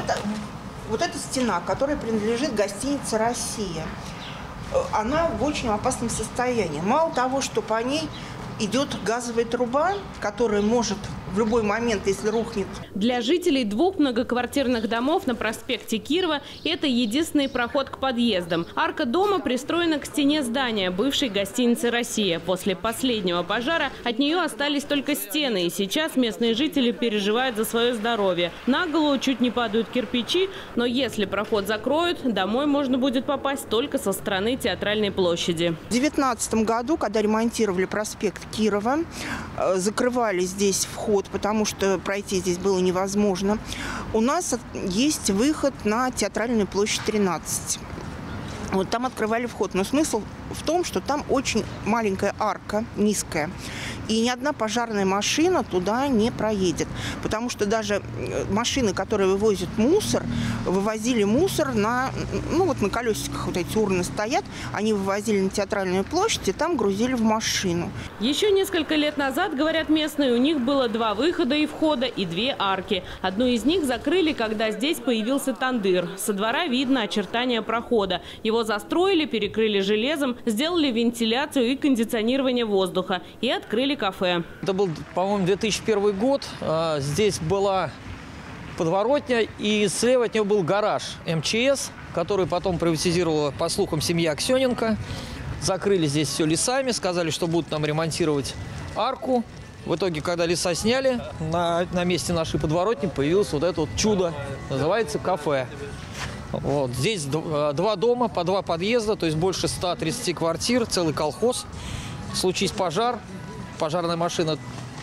вот эта стена, которая принадлежит гостинице «Россия», она в очень опасном состоянии. Мало того, что по ней идет газовая труба, которая может в любой момент, если рухнет. Для жителей двух многоквартирных домов на проспекте Кирова это единственный проход к подъездам. Арка дома пристроена к стене здания бывшей гостиницы «Россия». После последнего пожара от нее остались только стены. И сейчас местные жители переживают за свое здоровье. На голову чуть не падают кирпичи, но если проход закроют, домой можно будет попасть только со стороны Театральной площади. В 2019 году, когда ремонтировали проспект Кирова, закрывали здесь вход, потому что пройти здесь было невозможно. У нас есть выход на Театральную площадь 13. Вот там открывали вход. Но смысл в том, что там очень маленькая арка, низкая. И ни одна пожарная машина туда не проедет. Потому что даже машины, которые вывозят мусор, вывозили мусор на колесиках, вот эти урны стоят, они вывозили на Театральную площадь и там грузили в машину. Еще несколько лет назад, говорят местные, у них было 2 выхода и входа и 2 арки. Одну из них закрыли, когда здесь появился тандыр. Со двора видно очертания прохода. Его застроили, перекрыли железом, сделали вентиляцию и кондиционирование воздуха и открыли кафе. Это был, по-моему, 2001 год. Здесь была подворотня, и слева от него был гараж МЧС, который потом приватизировала, по слухам, семья Аксененко. Закрыли здесь все лесами, сказали, что будут нам ремонтировать арку. В итоге, когда леса сняли, на месте нашей подворотни появилось вот это вот чудо. Называется кафе. Вот. Здесь 2 дома, по 2 подъезда, то есть больше 130 квартир, целый колхоз. Случись пожар, пожарная машина,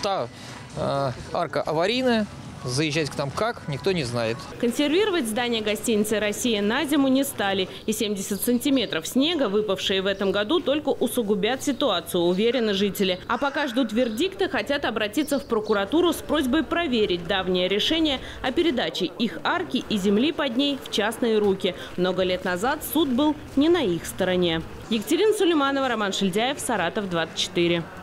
арка аварийная. Заезжать к нам как, никто не знает. Консервировать здание гостиницы «Россия» на зиму не стали. И 70 сантиметров снега, выпавшие в этом году, только усугубят ситуацию, уверены жители. А пока ждут вердикта, хотят обратиться в прокуратуру с просьбой проверить давнее решение о передаче их арки и земли под ней в частные руки. Много лет назад суд был не на их стороне. Екатерина Сулейманова, Роман Шильдяев, Саратов, 24.